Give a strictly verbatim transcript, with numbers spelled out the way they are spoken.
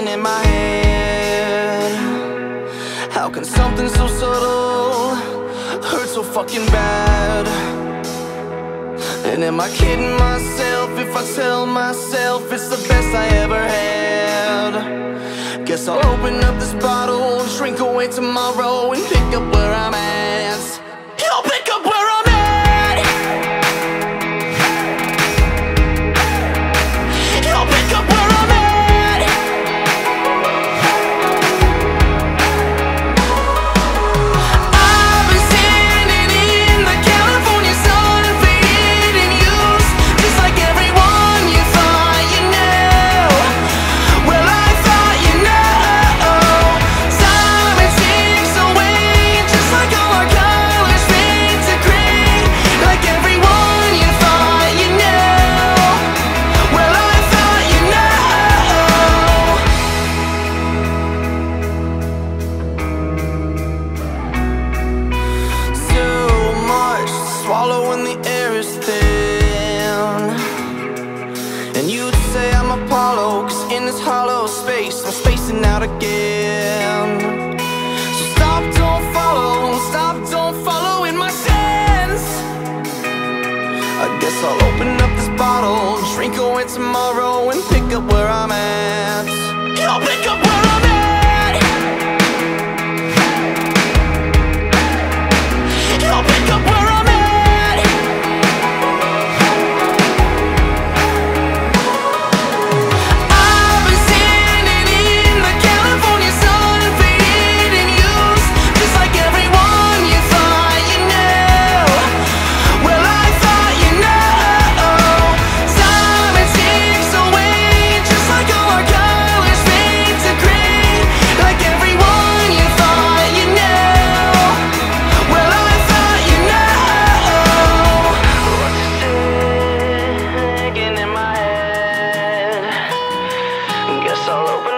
in my head. How can something so subtle hurt so fucking bad? And am I kidding myself if I tell myself it's the best I ever had? Guess I'll open up this bottle, drink away tomorrow, and pick up where I'm at. You'll pick up where I'm at. You'll pick up where I'm at. I've been standing in the California sun, faded in use, just like everyone you thought you knew. Well, I thought you know. Time it ticks away, just like all our colors fade to gray, like everyone you thought you knew. Well, I thought you know. So much to swallow when the air is thin. And you'd say I'm Apollo, 'cause in this hollow space I'm spacing out again. So stop, don't follow, stop, don't follow in my sense. I guess I'll open up this bottle, drink away tomorrow, and pick up where I'm at. You'll pick up where I'm at. You'll pick up where I'm at. I've been standing in the California sun, faded in use, just like everyone you thought you knew. Well, I thought you know. Time it ticks away, just like all our colors fade to gray, like everyone you thought you knew. Well, I thought you know. What's sticking in my head? Guess I'll open